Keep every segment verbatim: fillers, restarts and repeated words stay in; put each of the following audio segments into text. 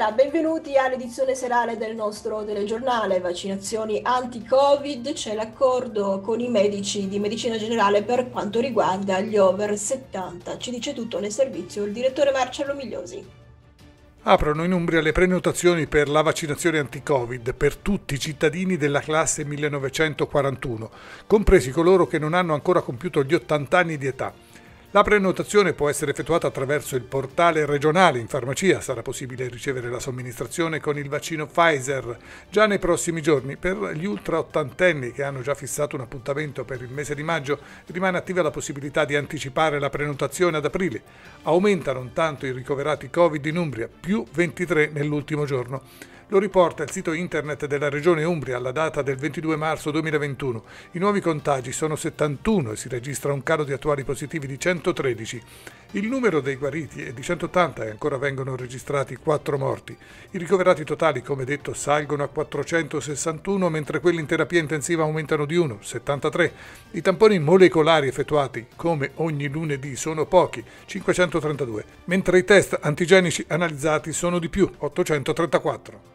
Buonasera, benvenuti all'edizione serale del nostro telegiornale Vaccinazioni anti-Covid. C'è l'accordo con i medici di medicina generale per quanto riguarda gli over settanta. Ci dice tutto nel servizio il direttore Marcello Migliosi. Aprono in Umbria le prenotazioni per la vaccinazione anti-Covid per tutti i cittadini della classe millenovecentoquarantuno, compresi coloro che non hanno ancora compiuto gli ottanta anni di età. La prenotazione può essere effettuata attraverso il portale regionale. In farmacia sarà possibile ricevere la somministrazione con il vaccino Pfizer già nei prossimi giorni. Per gli ultra ottantenni che hanno già fissato un appuntamento per il mese di maggio rimane attiva la possibilità di anticipare la prenotazione ad aprile. Aumentano intanto i ricoverati Covid in Umbria, più ventitré nell'ultimo giorno. Lo riporta il sito internet della Regione Umbria alla data del ventidue marzo duemilaventuno. I nuovi contagi sono settantuno e si registra un calo di attuali positivi di centotredici. Il numero dei guariti è di centottanta e ancora vengono registrati quattro morti. I ricoverati totali, come detto, salgono a quattrocentosessantuno, mentre quelli in terapia intensiva aumentano di uno, settantatré. I tamponi molecolari effettuati, come ogni lunedì, sono pochi, cinquecentotrentadue, mentre i test antigenici analizzati sono di più, ottocentotrentaquattro.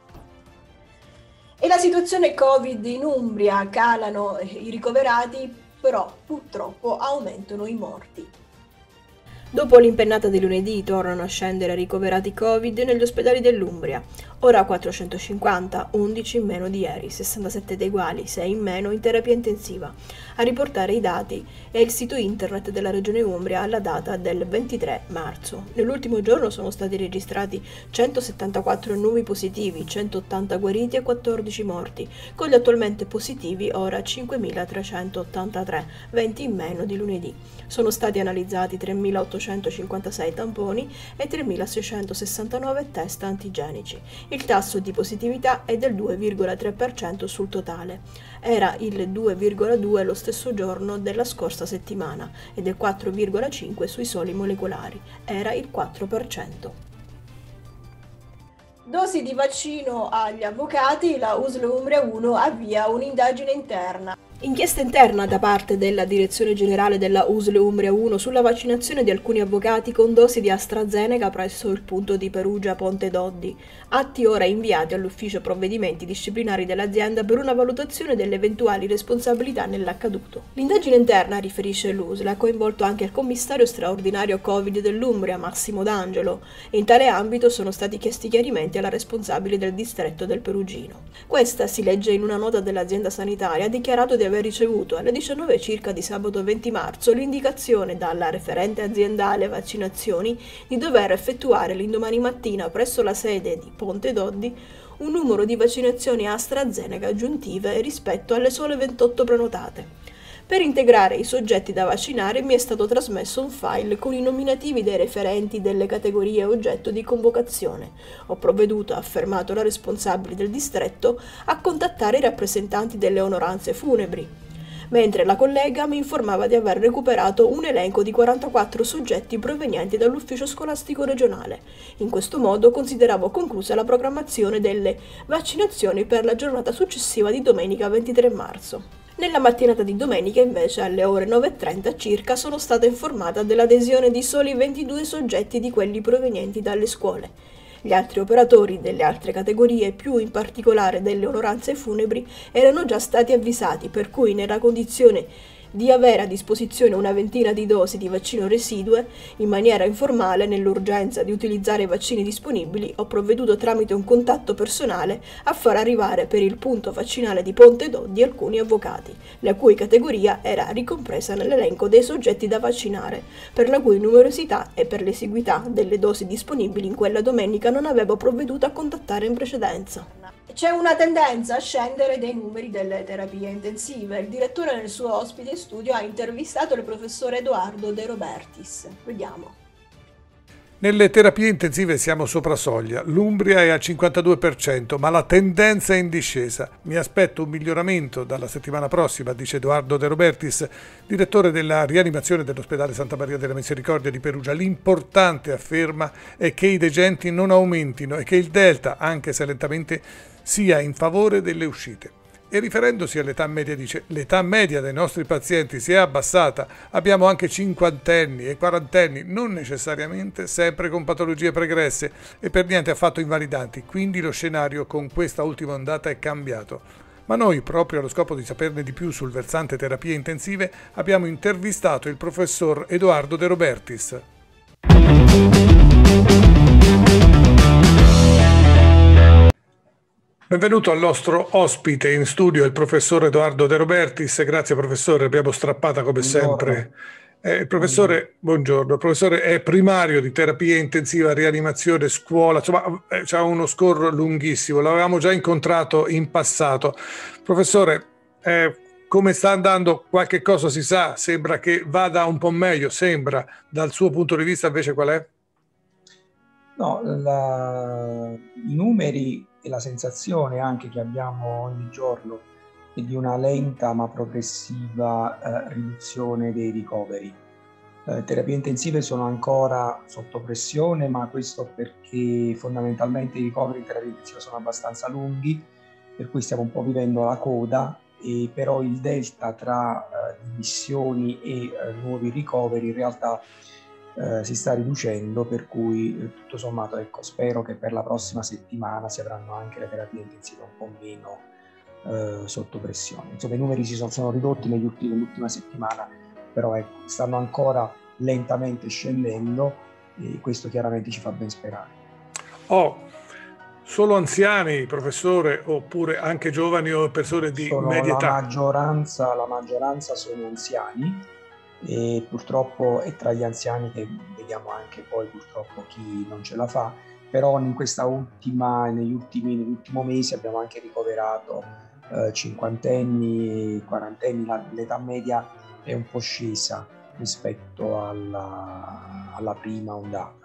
E la situazione Covid in Umbria, calano i ricoverati, però purtroppo aumentano i morti. Dopo l'impennata di lunedì tornano a scendere ricoverati Covid negli ospedali dell'Umbria, ora quattrocentocinquanta, undici in meno di ieri, sessantasette dei quali sei in meno in terapia intensiva. A riportare i dati è il sito internet della Regione Umbria alla data del ventitré marzo. Nell'ultimo giorno sono stati registrati centosettantaquattro nuovi positivi, centottanta guariti e quattordici morti, con gli attualmente positivi ora cinquemilatrecentottantatré, venti in meno di lunedì. Sono stati analizzati tremilaottocentocinquantasei tamponi e tremilaseicentosessantanove test antigenici. Il tasso di positività è del due virgola tre per cento sul totale. Era il due virgola due lo stesso giorno della scorsa settimana e del quattro virgola cinque sui soli molecolari. Era il quattro per cento. Dosi di vaccino agli avvocati, la U S L Umbria uno avvia un'indagine interna. Inchiesta interna da parte della Direzione Generale della U S L Umbria uno sulla vaccinazione di alcuni avvocati con dosi di AstraZeneca presso il punto di Perugia Ponte Doddi. Atti ora inviati all'ufficio provvedimenti disciplinari dell'azienda per una valutazione delle eventuali responsabilità nell'accaduto. L'indagine interna, riferisce l'U S L, ha coinvolto anche il commissario straordinario Covid dell'Umbria, Massimo D'Angelo, e in tale ambito sono stati chiesti chiarimenti alla responsabile del distretto del Perugino. Questa, si legge in una nota dell'azienda sanitaria, ha dichiarato di aver ricevuto alle diciannove circa di sabato venti marzo l'indicazione dalla referente aziendale vaccinazioni di dover effettuare l'indomani mattina presso la sede di Ponte Doddi un numero di vaccinazioni AstraZeneca aggiuntive rispetto alle sole ventotto prenotate. Per integrare i soggetti da vaccinare mi è stato trasmesso un file con i nominativi dei referenti delle categorie oggetto di convocazione. Ho provveduto, ha affermato la responsabile del distretto, a contattare i rappresentanti delle onoranze funebri, mentre la collega mi informava di aver recuperato un elenco di quarantaquattro soggetti provenienti dall'ufficio scolastico regionale. In questo modo consideravo conclusa la programmazione delle vaccinazioni per la giornata successiva di domenica ventitré marzo. Nella mattinata di domenica, invece, alle ore nove e trenta circa, sono stata informata dell'adesione di soli ventidue soggetti di quelli provenienti dalle scuole. Gli altri operatori delle altre categorie, più in particolare delle onoranze funebri, erano già stati avvisati, per cui nella condizione di avere a disposizione una ventina di dosi di vaccino residue, in maniera informale, nell'urgenza di utilizzare i vaccini disponibili, ho provveduto tramite un contatto personale a far arrivare per il punto vaccinale di Ponte Doddi alcuni avvocati, la cui categoria era ricompresa nell'elenco dei soggetti da vaccinare, per la cui numerosità e per l'esiguità delle dosi disponibili in quella domenica non avevo provveduto a contattare in precedenza. C'è una tendenza a scendere dei numeri delle terapie intensive. Il direttore nel suo ospite in studio ha intervistato il professor Edoardo De Robertis. Vediamo. Nelle terapie intensive siamo sopra soglia, l'Umbria è al cinquantadue per cento, ma la tendenza è in discesa. Mi aspetto un miglioramento dalla settimana prossima, dice Edoardo De Robertis, direttore della rianimazione dell'ospedale Santa Maria della Misericordia di Perugia. L'importante, afferma, è che i degenti non aumentino e che il delta, anche se lentamente, sia in favore delle uscite. E riferendosi all'età media dice: l'età media dei nostri pazienti si è abbassata, abbiamo anche cinquantenni e quarantenni, non necessariamente sempre con patologie pregresse e per niente affatto invalidanti, quindi lo scenario con questa ultima ondata è cambiato. Ma noi, proprio allo scopo di saperne di più sul versante terapie intensive, abbiamo intervistato il professor Edoardo De Robertis. Benvenuto al nostro ospite in studio, il professor Edoardo De Robertis. Grazie professore, abbiamo strappata come buongiorno. sempre. Eh, il professore, buongiorno. Il professore è primario di terapia intensiva, rianimazione, scuola, insomma eh, c'ha uno scorro lunghissimo, l'avevamo già incontrato in passato. Professore, eh, come sta andando? Qualche cosa si sa? Sembra che vada un po' meglio, sembra. Dal suo punto di vista invece qual è? No, la, i numeri e la sensazione anche che abbiamo ogni giorno è di una lenta ma progressiva eh, riduzione dei ricoveri. Eh, terapie intensive sono ancora sotto pressione, ma questo perché fondamentalmente i ricoveri in terapia intensiva sono abbastanza lunghi, per cui stiamo un po' vivendo la coda, e però il delta tra eh, dimissioni e eh, nuovi ricoveri in realtà Eh, si sta riducendo, per cui eh, tutto sommato ecco, spero che per la prossima settimana si avranno anche le terapie intensive un po' meno eh, sotto pressione. Insomma, i numeri si sono, sono ridotti negli ultimi, nell'ultima settimana, però ecco, stanno ancora lentamente scendendo e questo chiaramente ci fa ben sperare. Oh, solo anziani, professore, oppure anche giovani o persone di sono media età? La maggioranza, la maggioranza sono anziani, e purtroppo è tra gli anziani che vediamo anche poi purtroppo chi non ce la fa, però in questa ultima, negli ultimi, nell'ultimo mese abbiamo anche ricoverato eh, cinquantenni, quarantenni, la, l'età media è un po' scesa rispetto alla, alla prima ondata.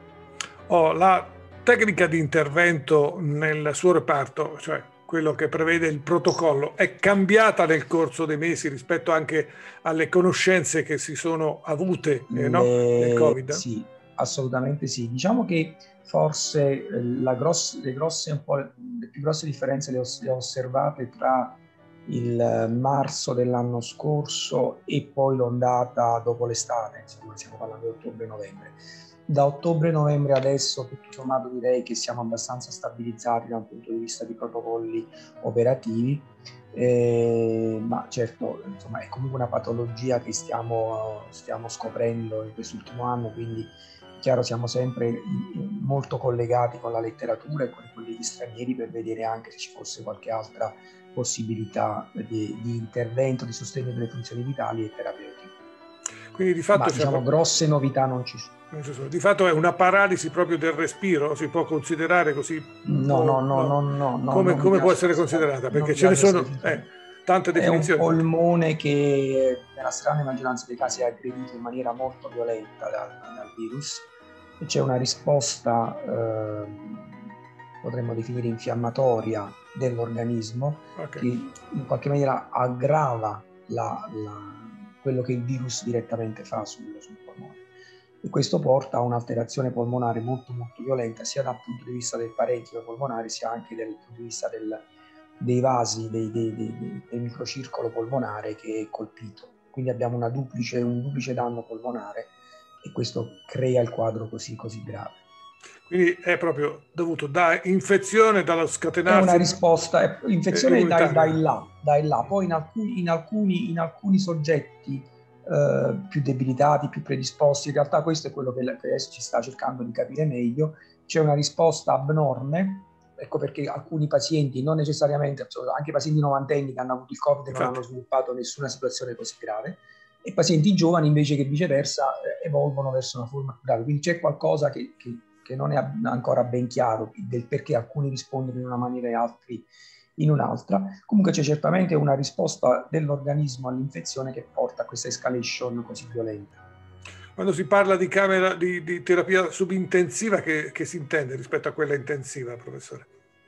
Oh, la tecnica di intervento nel suo reparto, cioè quello che prevede il protocollo, è cambiata nel corso dei mesi rispetto anche alle conoscenze che si sono avute eh, no? nel Covid? Sì, assolutamente sì. Diciamo che forse la gross, le, grosse, un po', le più grosse differenze le ho, le ho osservate tra il marzo dell'anno scorso e poi l'ondata dopo l'estate, insomma stiamo parlando di ottobre-novembre. Da ottobre-novembre adesso tutto sommato direi che siamo abbastanza stabilizzati da un punto di vista di protocolli operativi, eh, ma certo insomma è comunque una patologia che stiamo, stiamo scoprendo in quest'ultimo anno, quindi chiaro siamo sempre molto collegati con la letteratura e con i colleghi stranieri per vedere anche se ci fosse qualche altra possibilità di, di intervento, di sostegno delle funzioni vitali e terapeutiche. Quindi di fatto ma diciamo siamo... grosse novità non ci sono. Di fatto è una paralisi proprio del respiro, si può considerare così? No, no, no, no, no, no. Come, come può essere considerata? Perché ce ne sono eh, tante definizioni. È un polmone che nella stragrande maggioranza dei casi è aggredito in maniera molto violenta dal, dal virus e c'è una risposta, eh, potremmo definire infiammatoria dell'organismo, okay, che in qualche maniera aggrava la, la, quello che il virus direttamente fa sul, sul polmone. E questo porta a un'alterazione polmonare molto molto violenta sia dal punto di vista del parenchimo polmonare sia anche dal punto di vista del, dei vasi, dei, dei, dei, del microcircolo polmonare che è colpito. Quindi abbiamo una duplice, un duplice danno polmonare e questo crea il quadro così, così grave. Quindi è proprio dovuto da infezione, dallo scatenarsi? È una risposta, è, infezione dai, dai là, dai là. Poi in alcuni, in alcuni, in alcuni soggetti Uh, più debilitati, più predisposti, in realtà questo è quello che adesso ci sta cercando di capire meglio, c'è una risposta abnorme, ecco perché alcuni pazienti, non necessariamente, anche i pazienti novantenni che hanno avuto il Covid non hanno sviluppato nessuna situazione così grave, e pazienti giovani invece che viceversa eh, evolvono verso una forma più grave, quindi c'è qualcosa che, che, che non è ancora ben chiaro del perché alcuni rispondono in una maniera e altri in un'altra. Comunque c'è certamente una risposta dell'organismo all'infezione che porta a questa escalation così violenta. Quando si parla di camera di, di terapia subintensiva, che, che si intende rispetto a quella intensiva, professore?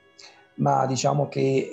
Ma diciamo che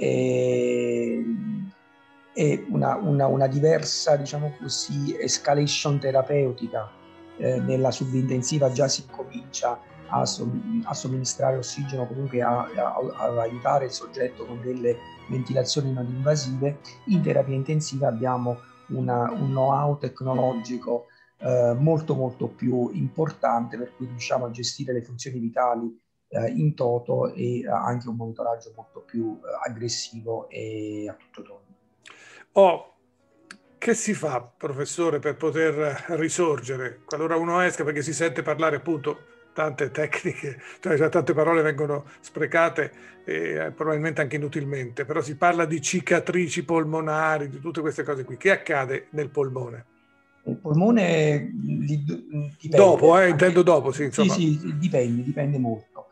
è, è una, una, una diversa, diciamo così, escalation terapeutica. Eh, nella subintensiva già si comincia a, som- a somministrare ossigeno, comunque a, a, a aiutare il soggetto con delle ventilazioni non invasive. In terapia intensiva abbiamo una, un know-how tecnologico eh, molto molto più importante, per cui riusciamo a gestire le funzioni vitali eh, in toto e eh, anche un monitoraggio molto più eh, aggressivo e a tutto tondo. Oh, che si fa, professore, per poter risorgere qualora uno esca, perché si sente parlare appunto tante tecniche, cioè tante parole vengono sprecate e probabilmente anche inutilmente, però si parla di cicatrici polmonari, di tutte queste cose qui. Che accade nel polmone? Il polmone dipende. Dopo, eh, intendo dopo, sì, insomma. Sì, sì, dipende, dipende molto.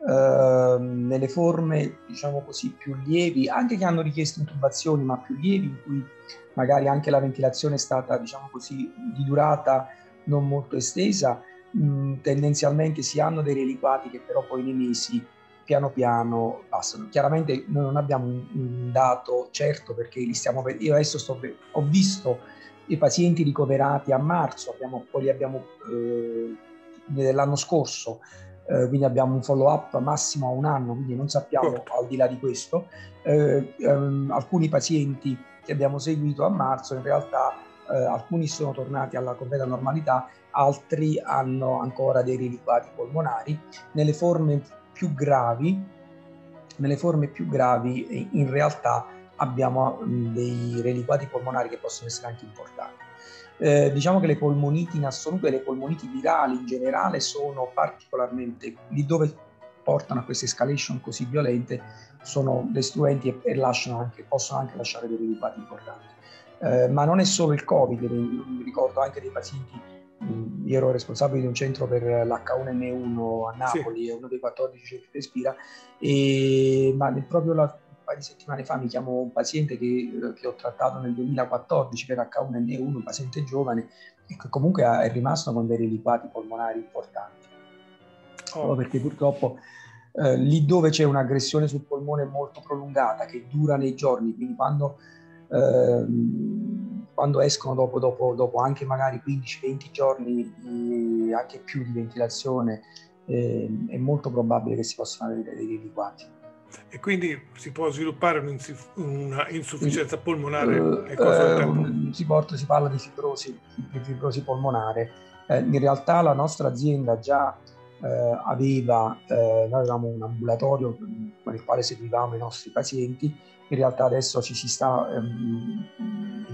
Uh, nelle forme, diciamo così, più lievi, anche che hanno richiesto intubazioni, ma più lievi, in cui magari anche la ventilazione è stata, diciamo così, di durata non molto estesa, mh, tendenzialmente si hanno dei reliquati che però poi nei mesi piano piano passano. Chiaramente noi non abbiamo un, un dato certo, perché li stiamo per... io adesso sto per... ho visto i pazienti ricoverati a marzo, abbiamo, poi li abbiamo eh, dell'anno scorso, eh, quindi abbiamo un follow up massimo a un anno, quindi non sappiamo al di là di questo. Eh, ehm, alcuni pazienti che abbiamo seguito a marzo, in realtà eh, alcuni sono tornati alla completa normalità, altri hanno ancora dei reliquati polmonari. Nelle forme più gravi, nelle forme più gravi in realtà abbiamo dei reliquati polmonari che possono essere anche importanti. Eh, diciamo che le polmoniti in assoluto e le polmoniti virali in generale sono particolarmente, lì dove portano a queste escalation così violente, sono destruenti e, e lasciano anche, possono anche lasciare dei reliquati importanti. Eh, ma non è solo il Covid, mi ricordo anche dei pazienti, mh, io ero responsabile di un centro per l'H uno N uno a Napoli, sì. È uno dei quattordici che respira, e, ma proprio la un paio di settimane fa mi chiamò un paziente che, che ho trattato nel duemilaquattordici per H uno N uno, un paziente giovane, e che comunque è rimasto con dei reliquati polmonari importanti. Oh. Proprio perché purtroppo eh, lì dove c'è un'aggressione sul polmone molto prolungata, che dura nei giorni, quindi quando, eh, quando escono dopo, dopo, dopo anche magari quindici venti giorni, anche più di ventilazione, eh, è molto probabile che si possano avere dei reliquati. E quindi si può sviluppare una insufficienza polmonare uh, nel corso del uh, tempo? Si, porta, si parla di fibrosi, di fibrosi polmonare. Eh, in realtà la nostra azienda già eh, aveva, eh, noi avevamo un ambulatorio con il quale seguivamo i nostri pazienti. In realtà adesso ci si sta, ehm, il,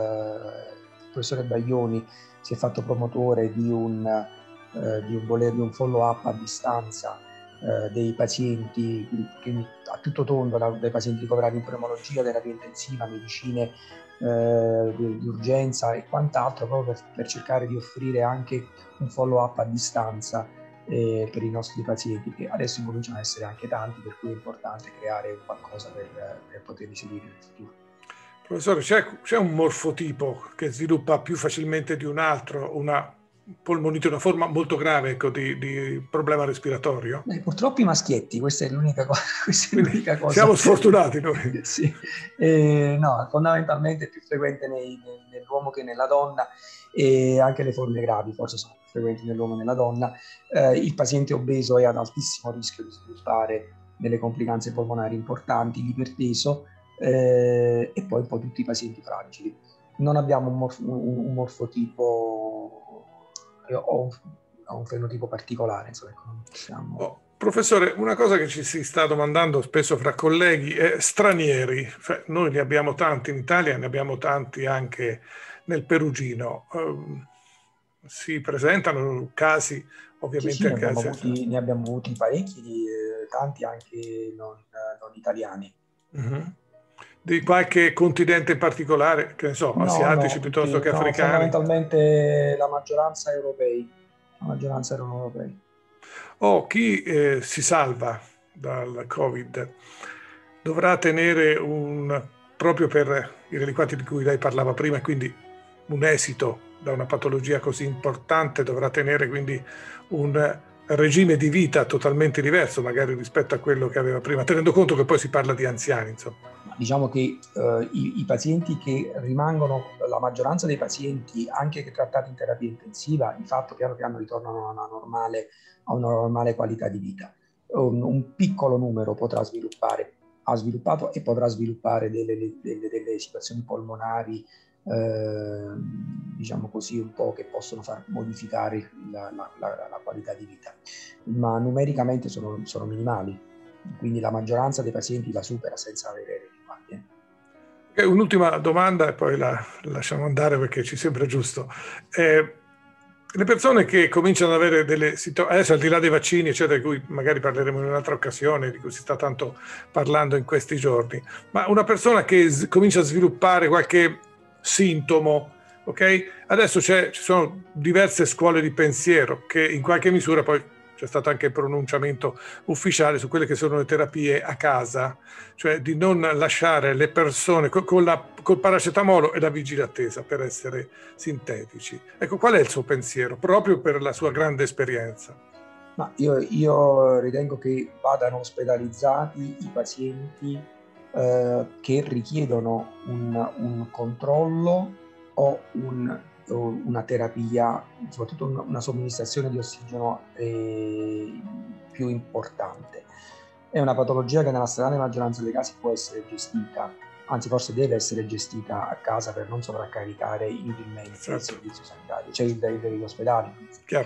il professore Baglioni si è fatto promotore di un, eh, di un, di un follow-up a distanza dei pazienti, quindi a tutto tondo, dai pazienti ricoverati in pneumologia, terapia intensiva, medicine eh, di, di urgenza e quant'altro, proprio per, per cercare di offrire anche un follow up a distanza eh, per i nostri pazienti, che adesso incominciano ad essere anche tanti, per cui è importante creare qualcosa per, per poterli seguire nel futuro. Professore, c'è, c'è un morfotipo che sviluppa più facilmente di un altro una polmonite, una forma molto grave, ecco, di, di problema respiratorio? Eh, purtroppo i maschietti, questa è l'unica cosa. Questa è l'unica cosa. Siamo sfortunati noi. Sì. Eh, no, fondamentalmente è più frequente nei, nell'uomo che nella donna, e anche le forme gravi forse sono più frequenti nell'uomo che nella donna. Eh, il paziente obeso è ad altissimo rischio di sviluppare delle complicanze polmonari importanti, l'iperteso, eh, e poi un po' tutti i pazienti fragili. Non abbiamo un, morf- un, un morfotipo o un, un fenotipo particolare, insomma, non possiamo... Oh, professore, una cosa che ci si sta domandando spesso fra colleghi è stranieri. Cioè, noi ne abbiamo tanti in Italia, ne abbiamo tanti anche nel Perugino. Um, si presentano casi ovviamente sì, sì, anche ne, abbiamo avuti, ne abbiamo avuti parecchi, eh, tanti anche non, non italiani. Mm-hmm. Di qualche continente in particolare, che ne so, no, asiatici no, piuttosto che no, africani? Fondamentalmente la maggioranza europei, la maggioranza erano europei. Oh, chi eh, si salva dal Covid dovrà tenere un, proprio per i reliquati di cui lei parlava prima, quindi un esito da una patologia così importante, dovrà tenere quindi un regime di vita totalmente diverso magari rispetto a quello che aveva prima, tenendo conto che poi si parla di anziani, insomma. diciamo che eh, i, i pazienti che rimangono, la maggioranza dei pazienti, anche che trattati in terapia intensiva, di fatto piano piano ritornano a una normale, a una normale qualità di vita. Un, un piccolo numero potrà sviluppare, ha sviluppato e potrà sviluppare delle, delle, delle situazioni polmonari, eh, diciamo così, un po' che possono far modificare la, la, la, la qualità di vita, ma numericamente sono, sono minimali, quindi la maggioranza dei pazienti la supera senza avere rimandi. Okay, un'ultima domanda e poi la, la lasciamo andare perché ci sembra giusto. Eh, le persone che cominciano ad avere delle situazioni, adesso al di là dei vaccini, eccetera, di cui magari parleremo in un'altra occasione, di cui si sta tanto parlando in questi giorni, ma una persona che s- comincia a sviluppare qualche sintomo, ok? Adesso c'è, ci sono diverse scuole di pensiero che in qualche misura, poi c'è stato anche il pronunciamento ufficiale su quelle che sono le terapie a casa, cioè di non lasciare le persone co- con la, col paracetamolo e la vigile attesa, per essere sintetici. Ecco, qual è il suo pensiero, proprio per la sua grande esperienza? Ma io, io ritengo che vadano ospedalizzati i pazienti eh, che richiedono un, un controllo o, un, o una terapia, soprattutto una, una somministrazione di ossigeno eh, più importante. È una patologia che nella stragrande maggioranza dei casi può essere gestita, anzi forse deve essere gestita a casa per non sovraccaricare inutilmente certo. il servizio sanitario, cioè gli ospedali. Chiaro.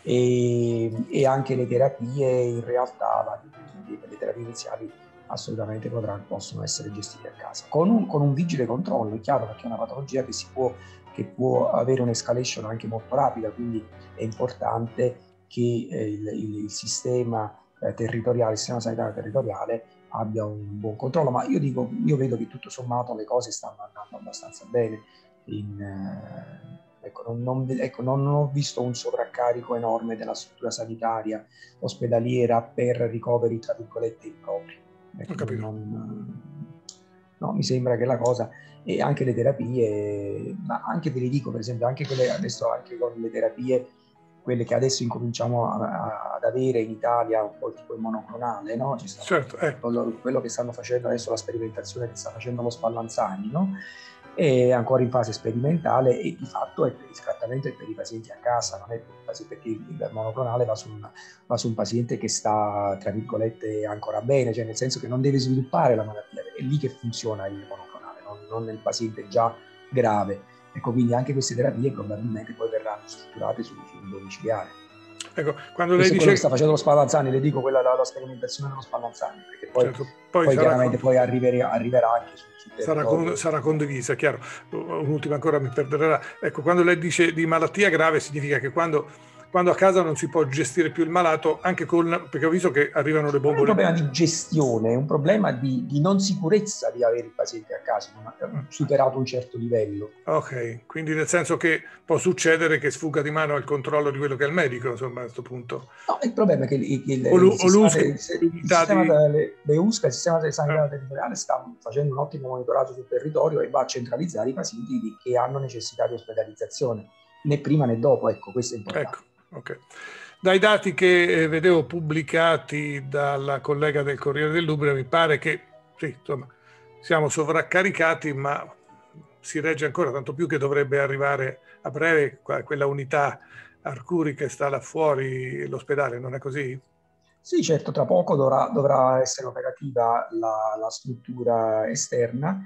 E, e anche le terapie, in realtà la, le terapie iniziali assolutamente potranno, possono essere gestite a casa con un, con un vigile controllo, è chiaro, perché è una patologia che si può, che può avere un'escalation anche molto rapida, quindi è importante che eh, il, il, il sistema eh, territoriale, il sistema sanitario territoriale abbia un buon controllo, ma io dico, io vedo che tutto sommato le cose stanno andando abbastanza bene in, eh, Ecco non, non, ecco, non ho visto un sovraccarico enorme della struttura sanitaria ospedaliera per ricoveri, tra virgolette, impropri. Ecco, Ho capito. Non, no, mi sembra che la cosa, e anche le terapie, ma anche ve le dico, per esempio, anche quelle adesso, anche con le terapie, quelle che adesso incominciamo a, a, ad avere in Italia, un po' tipo il monoclonale, no? Ci sta, certo, eh. quello, quello che stanno facendo adesso, la sperimentazione che sta facendo lo Spallanzani, no? È ancora in fase sperimentale e di fatto è per il trattamento è per i pazienti a casa, non è per i pazienti, perché il monoclonale va su, un, va su un paziente che sta, tra virgolette, ancora bene, cioè nel senso che non deve sviluppare la malattia, è lì che funziona il monoclonale, non, non nel paziente già grave. Ecco, quindi anche queste terapie probabilmente poi verranno strutturate sul, sul domiciliare. Ecco, quando lei Questo dice... è quello che sta facendo lo Spallanzani, le dico quella la, la sperimentazione dello Spallanzani, perché poi, certo, poi, poi chiaramente con... poi arriverà, arriverà anche su, su sarà, con, sarà condivisa, chiaro. Un'ultima ancora mi perderà. Ecco, quando lei dice di malattia grave significa che quando, quando a casa non si può gestire più il malato, anche con, perché ho visto che arrivano le bombole. Non è un problema di gestione, è un problema di, di non sicurezza di avere il paziente a casa, non superato un certo livello. Ok, quindi nel senso che può succedere che sfugga di mano il controllo di quello che è il medico, insomma, a questo punto. No, il problema è che il, il, o il sistema, che, il, il sistema di... delle, le U S C A, il sistema sanitario territoriale sta facendo un ottimo monitoraggio sul territorio e va a centralizzare i pazienti che hanno necessità di ospedalizzazione, né prima né dopo, ecco, questo è importante. Ecco. Okay. Dai dati che vedevo pubblicati dalla collega del Corriere dell'Umbria mi pare che sì, insomma, siamo sovraccaricati, ma si regge ancora, tanto più che dovrebbe arrivare a breve quella unità Arcuri che sta là fuori l'ospedale, non è così? Sì, certo, tra poco dovrà, dovrà essere operativa la, la struttura esterna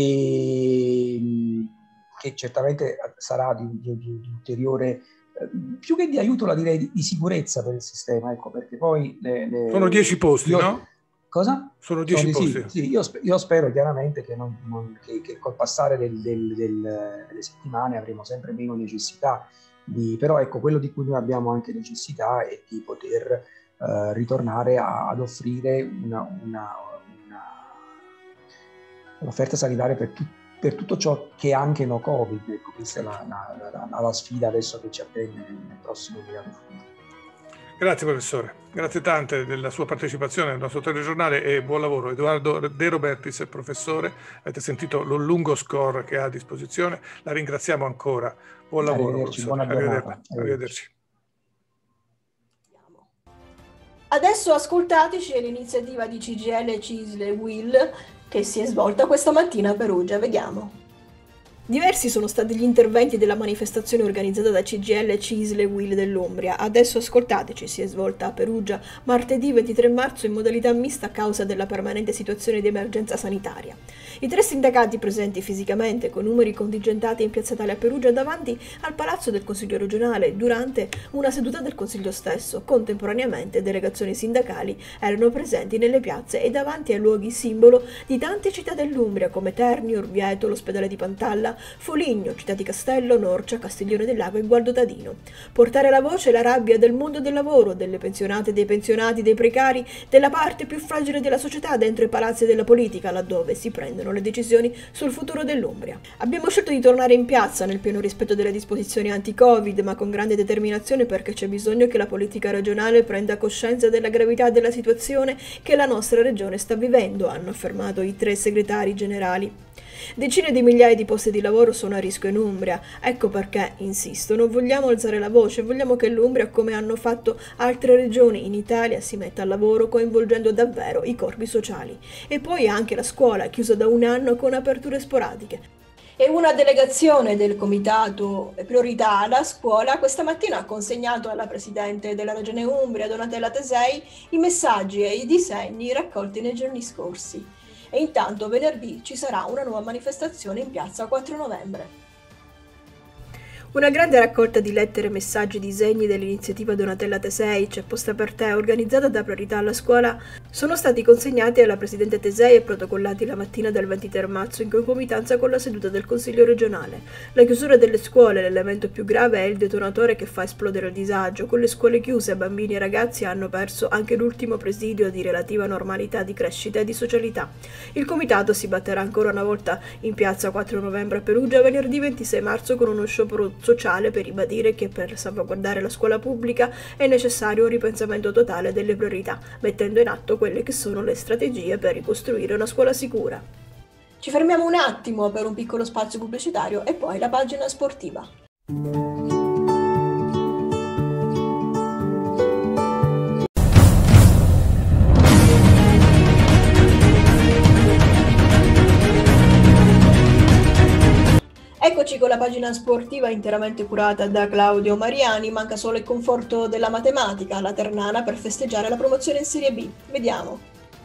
e che certamente sarà di, di, di ulteriore, più che di aiuto la direi di, di sicurezza per il sistema, ecco, perché poi le, le, sono dieci posti, io, no? Cosa? Sono dieci sono, posti. Sì, sì, io, io spero chiaramente che, non, non, che, che col passare del, del, del, delle settimane avremo sempre meno necessità di, però ecco, quello di cui noi abbiamo anche necessità è di poter uh, ritornare a, ad offrire una, una, una, un'offerta sanitaria per tutti, per tutto ciò che è anche no Covid. Ecco, questa è la, la, la, la sfida adesso che ci attende nel prossimo periodo futuro. Grazie professore, grazie tante della sua partecipazione al nostro telegiornale e buon lavoro. Edoardo De Robertis, professore, avete sentito lo lungo score che ha a disposizione, la ringraziamo ancora. Buon lavoro Arrivederci, professore. buona giornata. Arrivederci. Arrivederci. Adesso ascoltateci, è l'iniziativa di C G I L, C I S L e U I L che si è svolta questa mattina a Perugia. Vediamo. Diversi sono stati gli interventi della manifestazione organizzata da C G I L, C I S L e U I L dell'Umbria. Adesso ascoltateci, si è svolta a Perugia martedì ventitré marzo in modalità mista a causa della permanente situazione di emergenza sanitaria. I tre sindacati presenti fisicamente con numeri contingentati in piazza Italia a Perugia davanti al Palazzo del Consiglio regionale durante una seduta del Consiglio stesso. Contemporaneamente delegazioni sindacali erano presenti nelle piazze e davanti ai luoghi simbolo di tante città dell'Umbria come Terni, Orvieto, l'ospedale di Pantalla, Foligno, Città di Castello, Norcia, Castiglione del Lago e Gualdotadino. Portare la voce e la rabbia del mondo del lavoro, delle pensionate, dei pensionati, dei precari, della parte più fragile della società dentro i palazzi della politica, laddove si prendono le decisioni sul futuro dell'Umbria. Abbiamo scelto di tornare in piazza nel pieno rispetto delle disposizioni anti-Covid, ma con grande determinazione perché c'è bisogno che la politica regionale prenda coscienza della gravità della situazione che la nostra regione sta vivendo, hanno affermato i tre segretari generali. Decine di migliaia di posti di lavoro sono a rischio in Umbria, ecco perché, insistono, vogliamo alzare la voce, vogliamo che l'Umbria, come hanno fatto altre regioni in Italia, si metta al lavoro coinvolgendo davvero i corpi sociali. E poi anche la scuola, chiusa da un anno con aperture sporadiche. E una delegazione del comitato Priorità alla Scuola questa mattina ha consegnato alla Presidente della Regione Umbria, Donatella Tesei, i messaggi e i disegni raccolti nei giorni scorsi. E intanto venerdì ci sarà una nuova manifestazione in piazza quattro novembre. Una grande raccolta di lettere, messaggi, disegni dell'iniziativa Donatella Tesei, C'è posta per te, organizzata da Priorità alla Scuola, sono stati consegnati alla Presidente Tesei e protocollati la mattina del ventitré marzo in concomitanza con la seduta del Consiglio regionale. La chiusura delle scuole, l'elemento più grave, è il detonatore che fa esplodere il disagio. Con le scuole chiuse, bambini e ragazzi hanno perso anche l'ultimo presidio di relativa normalità di crescita e di socialità. Il comitato si batterà ancora una volta in piazza quattro novembre a Perugia venerdì ventisei marzo con uno sciopero sociale per ribadire che per salvaguardare la scuola pubblica è necessario un ripensamento totale delle priorità, mettendo in atto quelle che sono le strategie per ricostruire una scuola sicura. Ci fermiamo un attimo per un piccolo spazio pubblicitario e poi la pagina sportiva. Eccoci con la pagina sportiva interamente curata da Claudio Mariani. Manca solo il conforto della matematica, la Ternana per festeggiare la promozione in Serie B. Vediamo.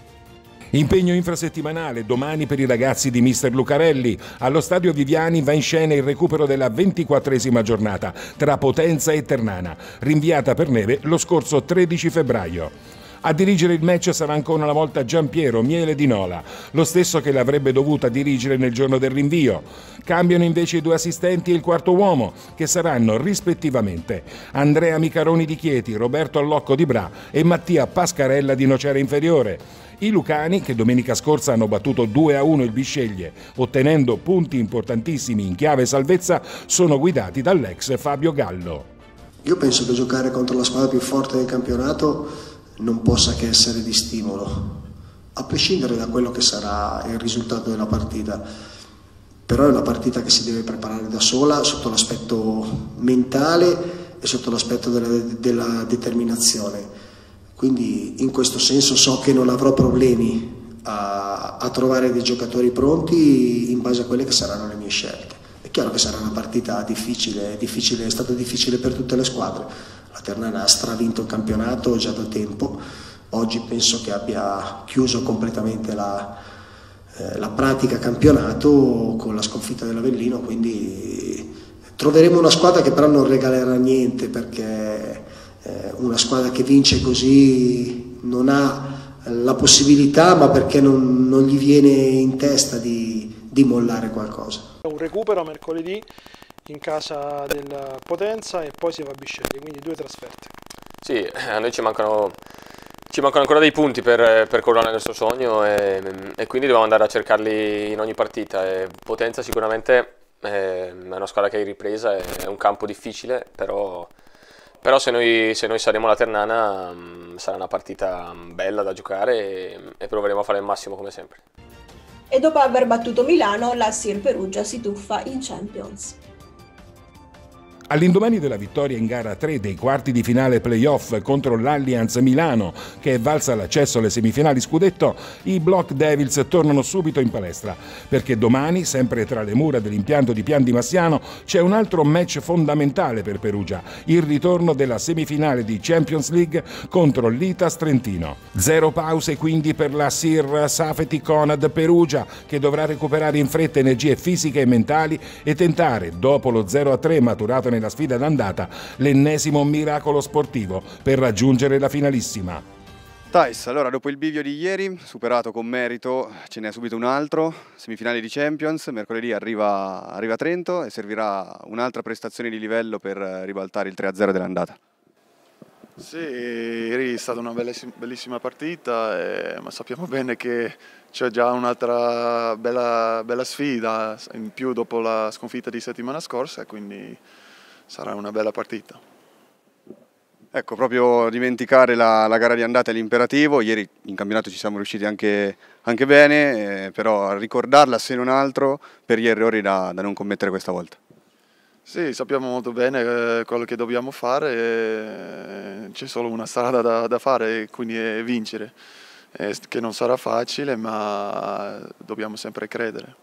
Impegno infrasettimanale domani per i ragazzi di mister Lucarelli. Allo stadio Viviani va in scena il recupero della ventiquattresima giornata tra Potenza e Ternana, rinviata per neve lo scorso tredici febbraio. A dirigere il match sarà ancora una volta Giampiero Miele di Nola, lo stesso che l'avrebbe dovuta dirigere nel giorno del rinvio. Cambiano invece i due assistenti e il quarto uomo, che saranno rispettivamente Andrea Micaroni di Chieti, Roberto Allocco di Bra e Mattia Pascarella di Nocera Inferiore. I lucani, che domenica scorsa hanno battuto due a uno il Bisceglie, ottenendo punti importantissimi in chiave salvezza, sono guidati dall'ex Fabio Gallo. Io penso che giocare contro la squadra più forte del campionato non possa che essere di stimolo, a prescindere da quello che sarà il risultato della partita. Però è una partita che si deve preparare da sola sotto l'aspetto mentale e sotto l'aspetto della, della determinazione. Quindi in questo senso so che non avrò problemi a, a trovare dei giocatori pronti in base a quelle che saranno le mie scelte. È chiaro che sarà una partita difficile, difficile, è stata difficile per tutte le squadre. La Ternana ha stravinto il campionato già da tempo, oggi penso che abbia chiuso completamente la, eh, la pratica campionato con la sconfitta dell'Avellino, quindi troveremo una squadra che però non regalerà niente, perché eh, una squadra che vince così non ha la possibilità, ma perché non, non gli viene in testa di, di mollare qualcosa. Un recupero mercoledì in casa del Potenza e poi si va a Bisceglie, quindi due trasferte. Sì, a noi ci mancano, ci mancano ancora dei punti per, per coronare il nostro sogno e, e quindi dobbiamo andare a cercarli in ogni partita. E Potenza sicuramente è una squadra che è in ripresa, è un campo difficile, però, però se, noi, se noi saremo la Ternana sarà una partita bella da giocare e, e proveremo a fare il massimo come sempre. E dopo aver battuto Milano, la Sir Perugia si tuffa in Champions. All'indomani della vittoria in gara tre dei quarti di finale playoff contro l'Allianz Milano, che è valsa l'accesso alle semifinali scudetto, i Block Devils tornano subito in palestra, perché domani, sempre tra le mura dell'impianto di Pian di Massiano, c'è un altro match fondamentale per Perugia, il ritorno della semifinale di Champions League contro l'Itas Trentino. Zero pause quindi per la Sir Safety Conad Perugia, che dovrà recuperare in fretta energie fisiche e mentali e tentare, dopo lo zero a tre maturato nella sfida d'andata, l'ennesimo miracolo sportivo per raggiungere la finalissima. Thais, allora dopo il bivio di ieri, superato con merito, ce n'è subito un altro, semifinali di Champions, mercoledì arriva, arriva a Trento e servirà un'altra prestazione di livello per ribaltare il tre a zero dell'andata. Sì, ieri è stata una bellissima partita, eh, ma sappiamo bene che c'è già un'altra bella, bella sfida in più dopo la sconfitta di settimana scorsa, quindi sarà una bella partita. Ecco, proprio dimenticare la, la gara di andata è l'imperativo. Ieri in campionato ci siamo riusciti anche, anche bene, eh, però ricordarla se non altro per gli errori da, da non commettere questa volta. Sì, sappiamo molto bene eh, quello che dobbiamo fare, eh, c'è solo una strada da, da fare, quindi è vincere, eh, che non sarà facile, ma dobbiamo sempre credere.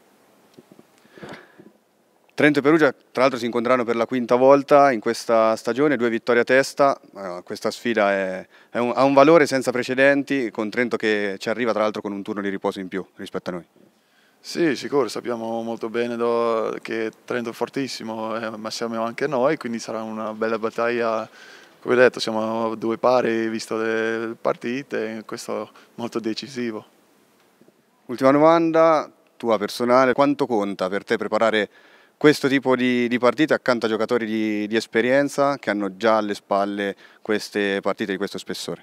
Trento e Perugia tra l'altro si incontreranno per la quinta volta in questa stagione, due vittorie a testa, eh, questa sfida è, è un, ha un valore senza precedenti, con Trento che ci arriva tra l'altro con un turno di riposo in più rispetto a noi. Sì, sicuro, sappiamo molto bene do, che Trento è fortissimo, eh, ma siamo anche noi, quindi sarà una bella battaglia. Come detto, siamo due pari visto le partite, questo è molto decisivo. Ultima domanda, tua personale, quanto conta per te preparare questo tipo di, di partite accanto a giocatori di, di esperienza che hanno già alle spalle queste partite di questo spessore?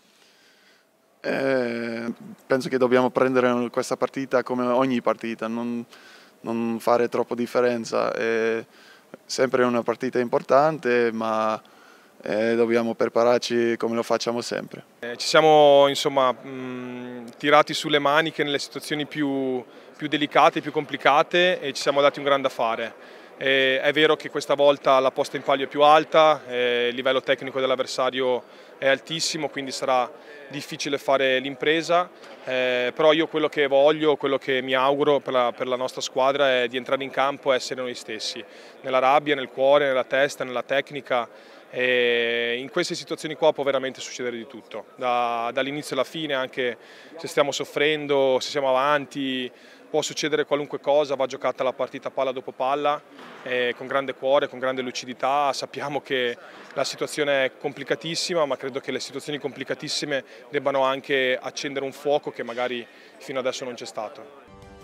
Eh, penso che dobbiamo prendere questa partita come ogni partita, non, non fare troppo differenza. È sempre una partita importante, ma eh, dobbiamo prepararci come lo facciamo sempre. Eh, ci siamo insomma mh, tirati sulle maniche nelle situazioni più, più delicate, più complicate e ci siamo dati un gran da fare. Eh, è vero che questa volta la posta in palio è più alta, eh, il livello tecnico dell'avversario è altissimo, quindi sarà difficile fare l'impresa, eh, però io quello che voglio, quello che mi auguro per la, per la nostra squadra è di entrare in campo e essere noi stessi, nella rabbia, nel cuore, nella testa, nella tecnica. E in queste situazioni qua può veramente succedere di tutto, da, dall'inizio alla fine, anche se stiamo soffrendo, se siamo avanti, può succedere qualunque cosa, va giocata la partita palla dopo palla, eh, con grande cuore, con grande lucidità. Sappiamo che la situazione è complicatissima, ma credo che le situazioni complicatissime debbano anche accendere un fuoco che magari fino adesso non c'è stato.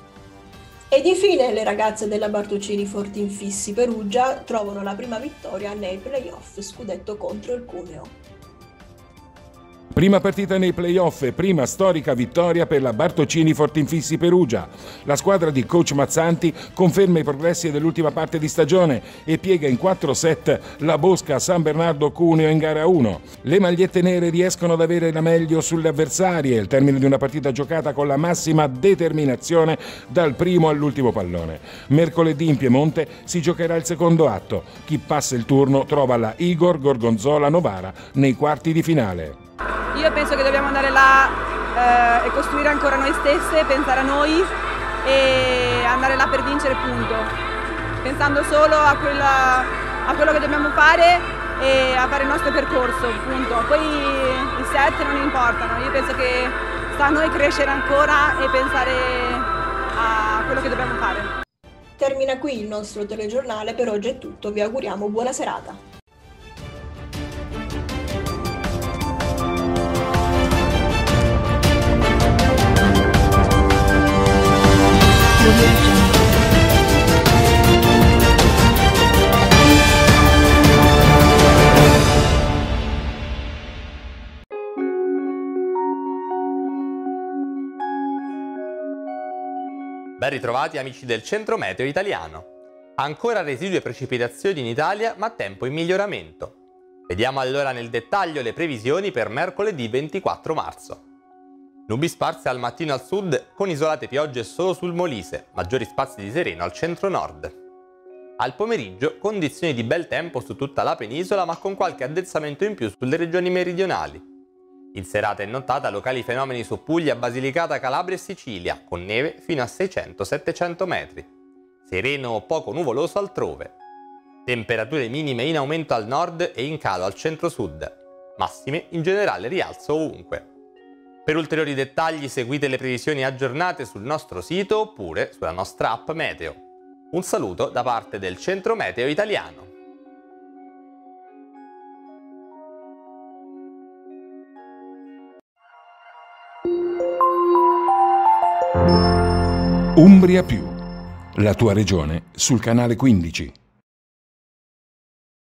Ed infine le ragazze della Bartocini Fortinfissi Perugia trovano la prima vittoria nei playoff scudetto contro il Cuneo. Prima partita nei playoff e prima storica vittoria per la Bartocini Fortinfissi Perugia. La squadra di coach Mazzanti conferma i progressi dell'ultima parte di stagione e piega in quattro set la Bosca San Bernardo Cuneo in gara uno. Le magliette nere riescono ad avere la meglio sulle avversarie al termine di una partita giocata con la massima determinazione dal primo all'ultimo pallone. Mercoledì in Piemonte si giocherà il secondo atto. Chi passa il turno trova la Igor Gorgonzola Novara nei quarti di finale. Io penso che dobbiamo andare là eh, e costruire ancora noi stesse, pensare a noi e andare là per vincere, punto. Pensando solo a, quella, a quello che dobbiamo fare e a fare il nostro percorso, punto. Poi i set non importano, io penso che sta a noi crescere ancora e pensare a quello che dobbiamo fare. Termina qui il nostro telegiornale, per oggi è tutto, vi auguriamo buona serata. Ben ritrovati amici del Centro Meteo Italiano. Ancora residue precipitazioni in Italia, ma tempo in miglioramento. Vediamo allora nel dettaglio le previsioni per mercoledì ventiquattro marzo. Nubi sparse al mattino al sud, con isolate piogge solo sul Molise, maggiori spazi di sereno al centro-nord. Al pomeriggio condizioni di bel tempo su tutta la penisola, ma con qualche addensamento in più sulle regioni meridionali. In serata e nottata locali fenomeni su Puglia, Basilicata, Calabria e Sicilia, con neve fino a seicento settecento metri. Sereno o poco nuvoloso altrove. Temperature minime in aumento al nord e in calo al centro-sud. Massime in generale rialzo ovunque. Per ulteriori dettagli seguite le previsioni aggiornate sul nostro sito oppure sulla nostra app Meteo. Un saluto da parte del Centro Meteo Italiano. Umbria Più, la tua regione sul canale quindici.